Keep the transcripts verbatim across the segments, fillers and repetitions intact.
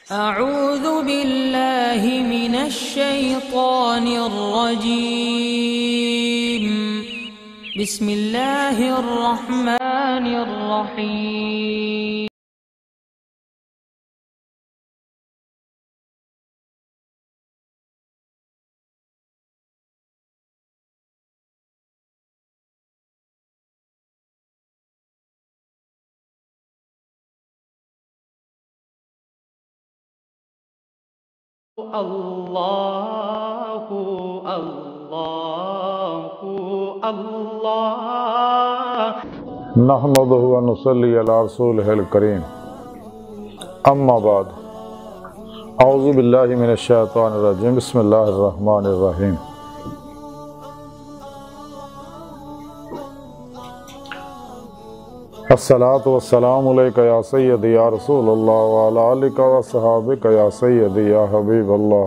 अऊज़ु बिल्लाहि मिनश्शैतानिर रजीम। बिस्मिल्लाहिर रहमानिर रहीम। अल्लाहु अल्लाहु अल्लाह नहमदुहु व नुसल्ली अला रसूलिहिल करीम। अम्मा बाद, औज़ु बिल्लाहि मिनश शैतानिर रजीम। बिस्मिल्लाहिर रहमानिर रहीम। अस्सलातु वस्सलामु अलैका या सय्यदी या रसूलल्लाह व अला आलिका व सहाबिका या सय्यदी या हबीबल्लाह।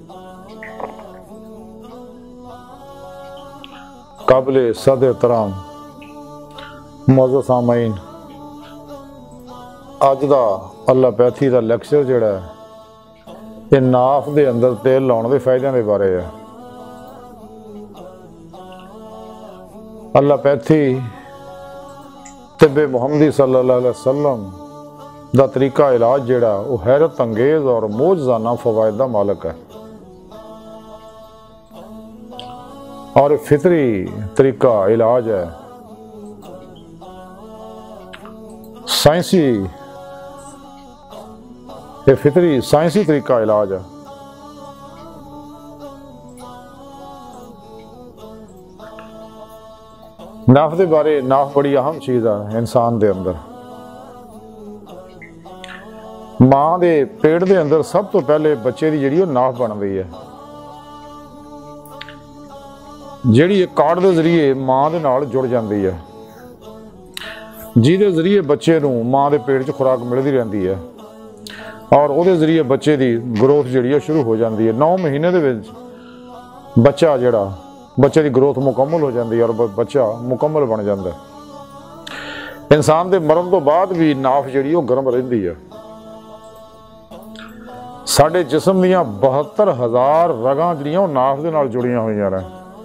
काबिले सद एहतराम मुअज़्ज़ज़ सामीन, अज दा एलोपैथी का लैक्चर जिहड़ा है ये नाफ दे अंदर तेल लाउण दे फायदे के बारे है। एलोपैथी तिब्बे मुहम्मदी सल्लल्लाहु अलैहि वसल्लम दा तरीका इलाज जिहड़ा वो हैरत अंगेज और मौजज़ाना फवायद दा मालक है और फितरी तरीका इलाज है। साइंसी ये फितरी साइंसी तरीका इलाज है। नाफ के बारे, नाफ बड़ी अहम चीज़ है इंसान के अंदर। माँ के पेट के अंदर सब तो पहले बच्चे की जी नाफ बनती है, जी कार्ड के जरिए माँ के नाल जुड़ जाती है, जिहदे जरिए बच्चे नूं माँ के पेट च खुराक मिलती रहती है और वो जरिए बच्चे की ग्रोथ जी शुरू हो जाती है। नौ महीने के बच्चा जड़ा बच्चे की ग्रोथ मुकम्मल हो जाती है और बच्चा मुकम्मल बन जाता है। इंसान के मरण तो बाद भी नाफ जी गर्म रही है। साडे जिस्म दियां बहत्तर हजार रगां जिहड़ियां नाफ दे नाल जुड़ियां हुई ने।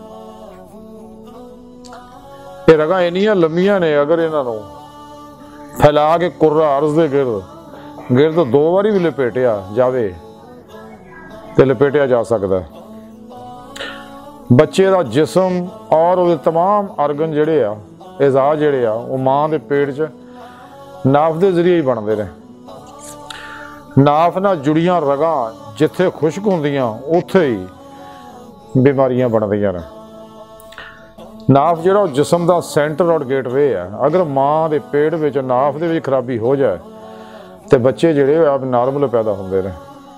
ये रगां इन्नियां लंबियां ने, अगर इन्हों फैला के कुर्रा अर्ज के गिरद गिरद दो बारी भी लपेटिया जाए तो लपेटिया जा सकता है। बच्चे का जिस्म और वो तमाम अर्गन जोड़े आ एजाज जोड़े आ वो माँ के पेट च नाफ के जरिए ही बनते हैं। नाफ नाल जुड़ियां रगां जिथे खुश्क होंदियां उत्थे ही बीमारियां बनदियां ने। नाफ जो जिस्म का सेंटर और गेटवे है। अगर माँ के पेट में नाफ के खराबी हो जाए तो बच्चे जोड़े आप नॉर्मल पैदा होंगे ने।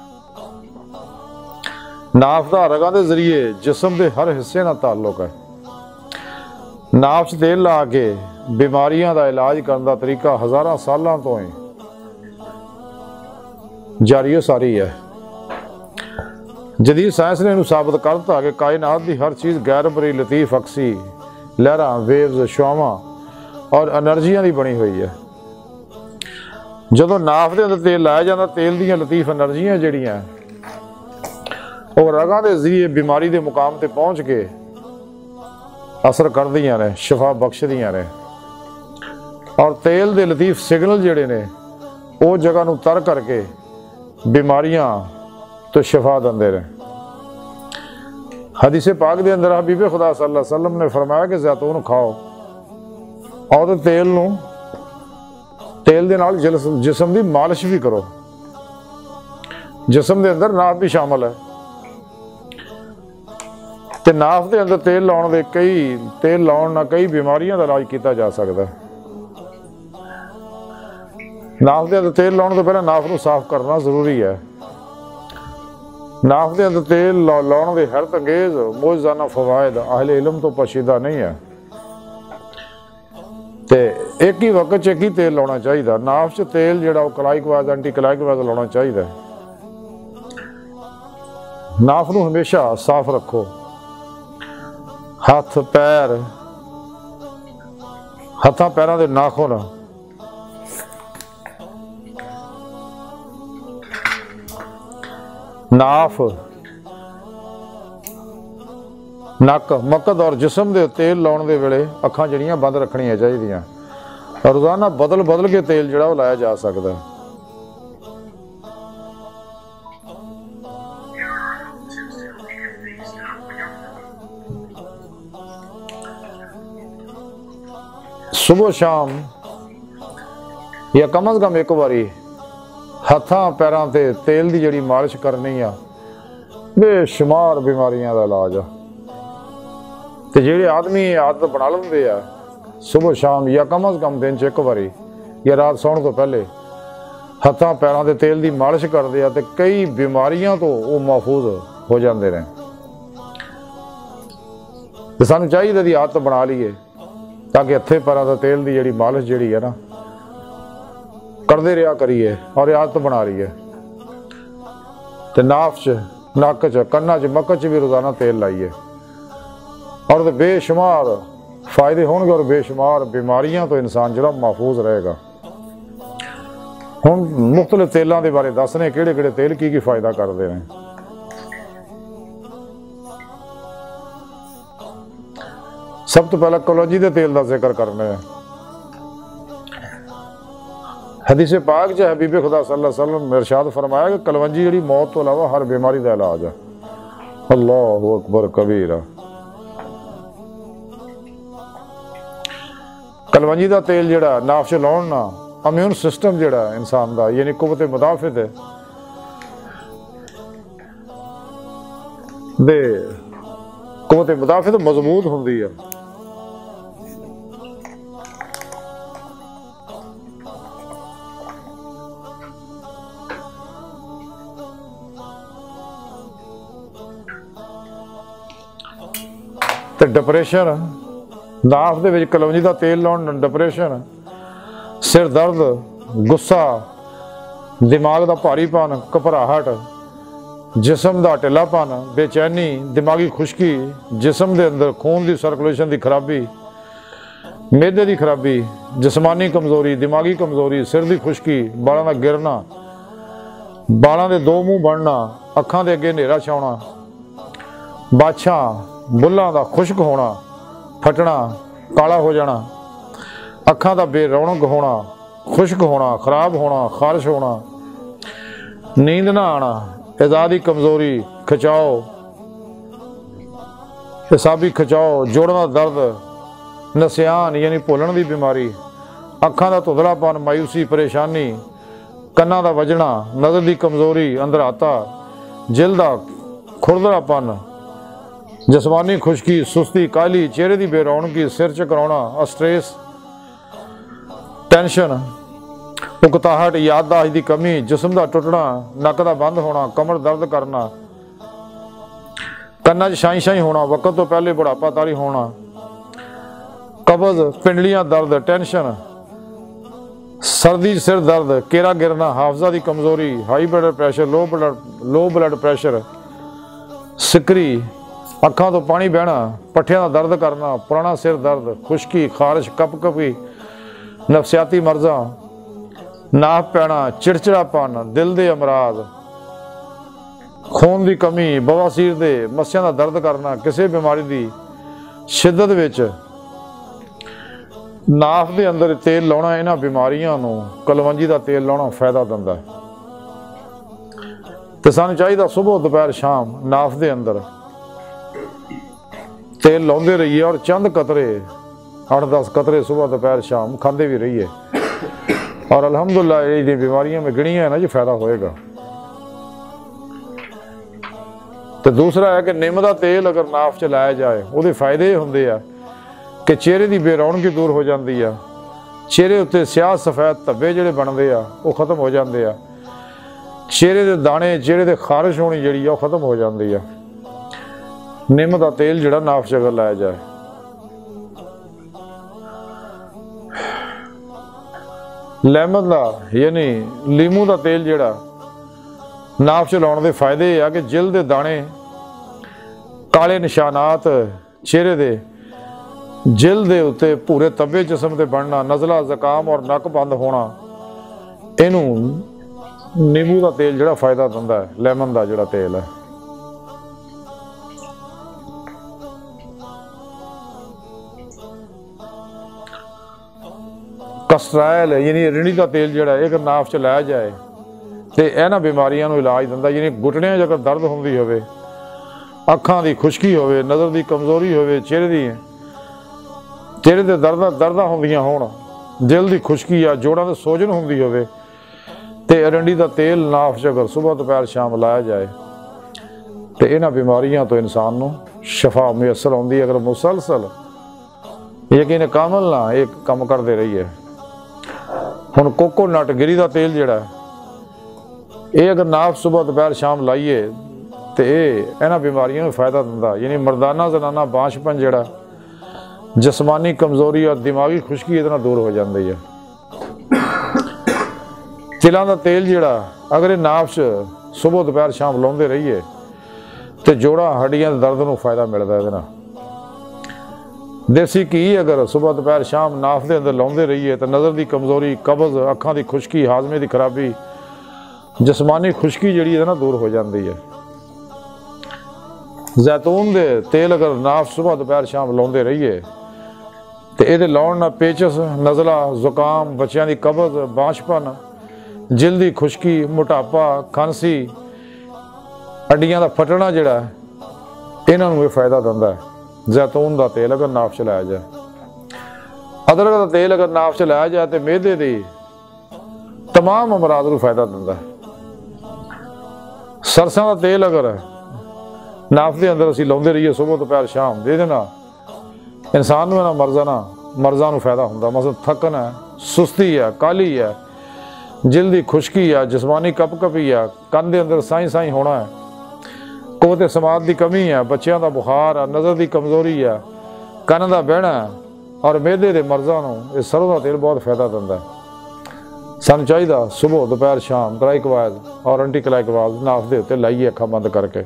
नाफ का रगां के जरिए जिस्म के हर हिस्से नाल ताल्लुक है। नाफ च तेल ला के बीमारियां का इलाज करने का तरीका हज़ारां सालों तो ही जारी सारी है। जदीद साइंस ने साबित कर दिता कि कायनात की हर चीज़ गैर बरी लतीफ अक्सी लहरां वेव्स शुआवां और एनर्जियां की बनी हुई है। जदों नाफ के अंदर तेल लाया जाता, तेल दी लतीफ एनर्जियां जिहड़ियां और रगां के जरिए बीमारी के मुकाम पर पहुँच के असर करदियां ने, शिफा बख्शदियां ने और तेल के लतीफ सिग्नल जिहड़े ने वो जगह नूं तर करके बीमारियां तो शिफा देंदे ने। हदीस पाक के अंदर हबीबे खुदा सल्लल्लाहु अलैहि वसल्लम ने फरमाया कि जैतून खाओ और तेल नूं तेल दे नाल जिस्म की मालिश भी करो। जिस्म के अंदर नाफ भी शामिल है तो नाफ के अंदर तेल लाउण दे कई तेल लाउण नाल कई बीमारियां का इलाज किया जा सकता है। नाफ के अंदर तेल लाउण तो पहले नाफ नूं साफ करना जरूरी है। नाफ के अंदर तेल लाउण दे हैरत अंगेज मौजज़ाना फवायद अहले इल्म तो पशीदा नहीं है। ते एक ही वक्त च एक ही तेल लाना चाहिए। नाफ च तेल जो क्लाइकवाइज एंटी क्लाइकवाइज लाना चाहिए। नाफ नूं हमेशा साफ रखो। हथ पैर हथां पैरां दे नाखून नाफ, नक, मकद और जिसम दे तेल लाने दे वेले अखां जड़ियां बंद रखनियां चाहिदियां। रोज़ाना बदल बदल के तेल जिहड़ा वो लाया जा सकदा है। सुबह शाम या कम अज कम एक बारी हत्थां पैरां ते तेल की जिहड़ी मालिश करनी आ, बेशुमार बीमारियां का इलाज आ। ते जिहड़े आदमी आदत बना लेंदे आ सुबह शाम या कम अज कम दिन च एक बारी या रात सौण तो पहले हत्थां पैरां ते तेल की मालिश करते हैं तो कई बीमारियां तो वो महफूज हो जाते हैं। तो सानू चाहिए दी आदत बना लीए ताकि हत्थे पैरां ते तेल की जिहड़ी मालिश जिहड़ी है ना करते रहा करिए और आदत बना रही है। तो नाफ च, नक च, कन्ना च, मक्क च भी रोज़ाना तेल लाइए और तो बेशुमार फायदे होंगे और बेशुमार बीमारियां तो इंसान जो महफूज रहेगा। हुण मुख्तलिफ तेलों के बारे दसने किहड़े किहड़े तेल की की फायदा करते हैं। सब तो पहला कलौंजी के तेल का जिक्र करना है। हदीस पाक च हबीब खुदा सल्लल्लाहु अलैहि वसल्लम ने इरशाद फरमाया कि कलवंजी जिहड़ी मौत तो इलावा हर बीमारी का इलाज है। अल्लाहु अकबर कबीरा। कलवंजी का तेल जिहड़ा नाफ च लाउण नाल इम्यून सिस्टम जिहड़ा इंसान का यानी कुव्वत मुदाफित दे कुव्वत मुदाफित मजबूत हुंदी है। तो डिप्रेशन, नाफ दे विच कलौंजी का तेल लाउण डिप्रेशन, सिर दर्द, गुस्सा, दिमाग का भारीपन, घबराहट, जिसम का ढिलापन, बेचैनी, दिमागी खुश्की, जिसम के अंदर खून की सर्कुलेशन की खराबी, मेदे की खराबी, जिसमानी कमजोरी, दिमागी कमजोरी, सिर की खुश्की, बालों का गिरना, बालों के दो मूँह बनना, अखां के अगे हनेरा छाउणा, बाछां बुल्लां का खुश्क होना, फटना, काला हो जाना, अखां का बेरौनक होना, खुश्क होना, खराब होना, खारिश होना, नींद ना आना, एजाज की कमजोरी, खिंचाव, हिसाबी खिंचाव, जोड़ों का दर्द, नसियान यानी भुलण की बीमारी, अखां का धुंधलापन, मायूसी, परेशानी, कन्नां का वजना, नज़र की कमजोरी, अंधराता, जिल का खुरदरापन, जिसमानी खुश्की, सुस्ती, काली, चेहरे की बेरौनकी, सिर चकराना, स्ट्रेस, टेंशन, उकताहट, याददाश्त की कमी, जिस्म का टुटना, नक का बंद होना, कमर दर्द करना, कन्ना च शाई शाई होना, वक्त तो पहले बुढ़ापा तारी होना, कब्ज, पिंडलियां दर्द, टेंशन, सर्दी, सिर दर्द, केरा गिरना, हाफजा की कमजोरी, high blood pressure, low blood low blood pressure, सिकरी, अखां तो पानी बहना, पट्ठियां का दर्द करना, पुराना सिर दर्द, खुश्की, खारिश, कपकपी, नफसियाती मर्जा, नाफ पैना, चिड़चिड़ापन, दिल के अमराज, खून की कमी, बवासीर दे मस्सियां का दर्द करना, किसी बीमारी की शिद्दत विच नाफ के अंदर तेल लाउणा इन्हां बीमारियां नूं कलवंजी का तेल लाउणा फायदा दिंदा है। ते सानूं चाहीदा सुबह दोपहर शाम नाफ के अंदर तेल लाउंदे रहिए और चंद कतरे अठ दस कतरे सुबह दोपहर शाम खाते भी रहिए और अल्हम्दुलिल्लाह ये बीमारियां में गिनिया है ना जी फायदा होएगा। तो दूसरा है कि निम का तेल अगर नाफ च लाया जाए वो फायदे होंगे आ कि चेहरे की बेरौनकी दूर हो जाती है, चेहरे उत्ते स्याह सफेद धब्बे जिहड़े बनते आ वो खत्म हो जाते आ, चेहरे के दाने, चेहरे के खारिश होनी जी खत्म हो जाती है। निम का तेल जिहड़ा नाफ च अगर लाया जाए। लेमन का यानी लीमू का तेल जिहड़ा नाफ च लाउण दे फायदे आ कि जिल दे दाने, काले निशानात चेहरे दे, जिल दे उत्ते भूरे तब्बे जिस्म ते बनना, नज़ला, ज़ुकाम और नक बंद होना, इनू नींबू का तेल जिहड़ा फायदा दिंदा है, लेमन का जिहड़ा तेल है। कस्ट्रायल यानी रिणी का तेल जिहड़ा है, अगर नाफ च लाया जाए तो इन्हां बीमारियां नूं इलाज दिंदा। यानी घुटनियां अगर दर्द होंदी होवे, अखां दी खुश्की होवे, नज़र दी कमज़ोरी होवे, चेहरे दी चेहरे ते दर्द दर्दां होंदियां होण, दिल दी खुश्की या जोड़ां ते सोजन होंदी होवे ते अरंडी का तेल नाफ च अगर सुबह दोपहर शाम लाया जाए तो इन्हां बीमारियां तो इंसान नूं शफा मुयसर आउंदी। अगर मुसलसल यकीन कामल ना एक काम करते रहिए। हुण कोकोनट गिरी का तेल जिहड़ा ये अगर नाफ सुबह दोपहर शाम लाइए तो ये इन्हां बीमारियों में फायदा दिंदा। यानी मर्दाना जनाना बांझपन जिहड़ा, जिस्मानी कमज़ोरी और दिमागी खुश्की इतना दूर हो जाती है। तिलां दा तेल जिहड़ा अगर ये नाफ च सुबह दोपहर शाम लाउंदे रहिए तो जोड़ा हड्डियां दे दर्द नूं फायदा मिलदा इहदे नाल। देसी घी अगर सुबह दोपहर शाम नाफ दे अंदर लाउंदे रहिए तो नज़र की कमज़ोरी, कब्ज़, अखां की खुश्की, हाजमे की खराबी, जिस्मानी खुश्की जिहड़ी इहदे नाल दूर हो जाती है। जैतून दे तेल अगर नाफ सुबह दोपहर शाम लाउंदे रहिए तो ये लाउण नाल पेचस, नज़ला, जुकाम, बच्चों की कब्ज़, बांझपन, जिल की खुश्की, मोटापा, खांसी, हड्डियां का फटना जिहड़ा इन्हां नूं फायदा दिंदा है। जैतून का तेल अगर नाफ च लाया जाए, अदरक का तेल अगर नाफ च लाया जाए तो मेदे दी तमाम अमराज नूं फायदा दिंदा है। सरसों का तेल अगर नाफ के अंदर असीं लाउंदे रहिए सुबह दोपहर शाम, दे देना इंसान नूं इन्हां मर्ज़ां ना मर्ज़ां नूं फायदा हुंदा। मसलन थकन है, सुस्ती है, काली है, जिल की खुश्की है, जिस्मानी कपकपी है, कंन दे अंदर साई साई होना है, कुव्वत समात की कमी है, बच्चों का बुखार है, नज़र की कमज़ोरी है, कन्न का बहना है और मेदे के मर्ज़ां नूं ये सरों का तेल बहुत फायदा दिंदा है। सानूं चाहिदा सुबह दोपहर शाम क्लाइकवाइज और एंटी क्लाइकवाइज नाफ के उत्ते लाइए अखां बंद करके।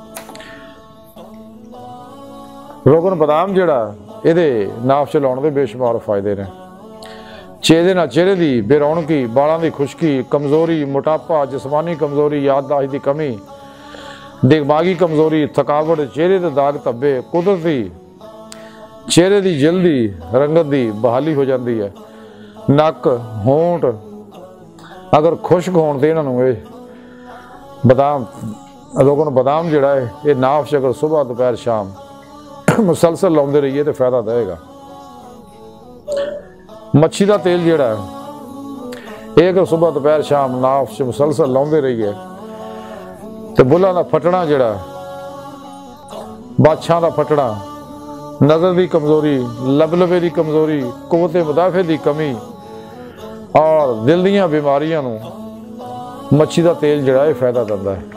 रोगन बदाम जिहड़ा इहदे नाफ च लाउण दे बेशुमार फायदे ने। चेहरे नाल चेहरे की बेरौनकी, बालों की खुश्की, कमज़ोरी, मोटापा, जिस्मानी कमज़ोरी, याददाश्त की कमी, दिमागी कमज़ोरी, थकावट, चेहरे के दाग धब्बे, कुदरती चेहरे की जल्दी रंगत की बहाली हो जाती है। नक, होंठ अगर खुश्क होण ते इन्हां नूं ये बदाम रोगन बदाम जिहड़ा है ये नाफ च अगर सुबह दोपहर शाम मुसलसल लाउंदे रहिए तो फायदा देगा। मच्छी का तेल जिहड़ा है ये अगर सुबह दोपहर शाम नाफ च मुसलसल लाउंदे रहिए तो बुल्हां दा फटना जिहड़ा, बाछां दा फटना, नज़र की कमज़ोरी, लबलबे की कमज़ोरी, कुव्वत मुदाफ़े की कमी और दिल दीयां बीमारियां नूं मच्छी का तेल जिहड़ा है फायदा दिंदा है।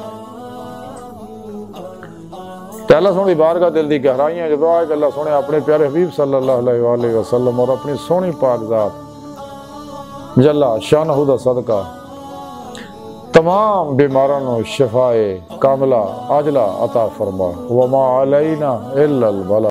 ते अल्लाह सोहनी बारगाह दिल की गहराइयां जो दुआ है कि अल्लाह सोहने अपने प्यारे हबीब सल्लल्लाहु अलैहि वसल्लम और अपनी सोहनी पाक ज़ात जल्ला शानहू दा सदका तमाम बीमारां नूं शिफाए कामिला आजला अता फरमा। वमा अलैना इल्लल बला।